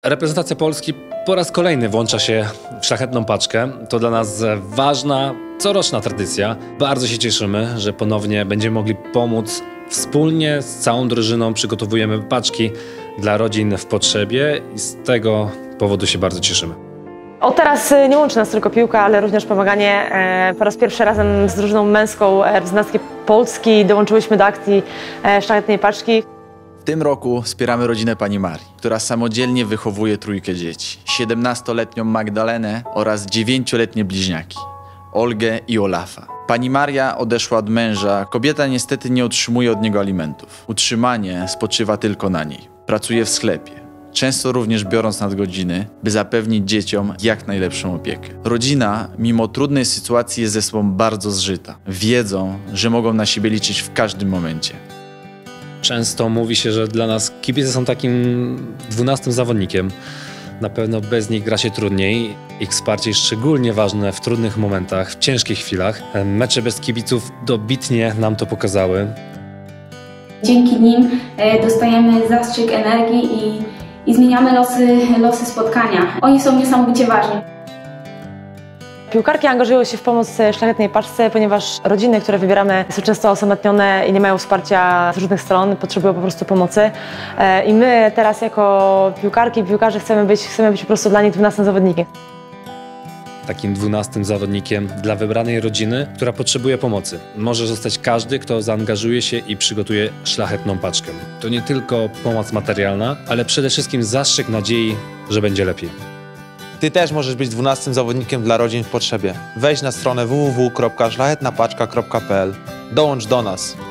Reprezentacja Polski po raz kolejny włącza się w szlachetną paczkę. To dla nas ważna, coroczna tradycja. Bardzo się cieszymy, że ponownie będziemy mogli pomóc. Wspólnie z całą drużyną przygotowujemy paczki dla rodzin w potrzebie i z tego powodu się bardzo cieszymy. Od teraz nie łączy nas tylko piłka, ale również pomaganie. Po raz pierwszy razem z drużyną męską reprezentackiej Polski dołączyłyśmy do akcji Szlachetnej Paczki. W tym roku wspieramy rodzinę pani Marii, która samodzielnie wychowuje trójkę dzieci. 17-letnią Magdalenę oraz 9-letnie bliźniaki, Olgę i Olafa. Pani Maria odeszła od męża. Kobieta niestety nie otrzymuje od niego alimentów. Utrzymanie spoczywa tylko na niej. Pracuje w sklepie, często również biorąc nadgodziny, by zapewnić dzieciom jak najlepszą opiekę. Rodzina, mimo trudnej sytuacji, jest ze sobą bardzo zżyta. Wiedzą, że mogą na siebie liczyć w każdym momencie. Często mówi się, że dla nas kibice są takim 12 zawodnikiem. Na pewno bez nich gra się trudniej. Ich wsparcie jest szczególnie ważne w trudnych momentach, w ciężkich chwilach. Mecze bez kibiców dobitnie nam to pokazały. Dzięki nim dostajemy zastrzyk energii i zmieniamy losy spotkania. Oni są niesamowicie ważni. Piłkarki angażują się w pomoc Szlachetnej Paczce, ponieważ rodziny, które wybieramy, są często osamotnione i nie mają wsparcia z różnych stron, potrzebują po prostu pomocy. I my teraz jako piłkarki i piłkarze chcemy być po prostu dla nich 12 zawodnikiem. Takim 12 zawodnikiem dla wybranej rodziny, która potrzebuje pomocy. Może zostać każdy, kto zaangażuje się i przygotuje szlachetną paczkę. To nie tylko pomoc materialna, ale przede wszystkim zastrzyk nadziei, że będzie lepiej. Ty też możesz być 12 zawodnikiem dla rodzin w potrzebie. Wejdź na stronę www.szlachetnapaczka.pl. Dołącz do nas.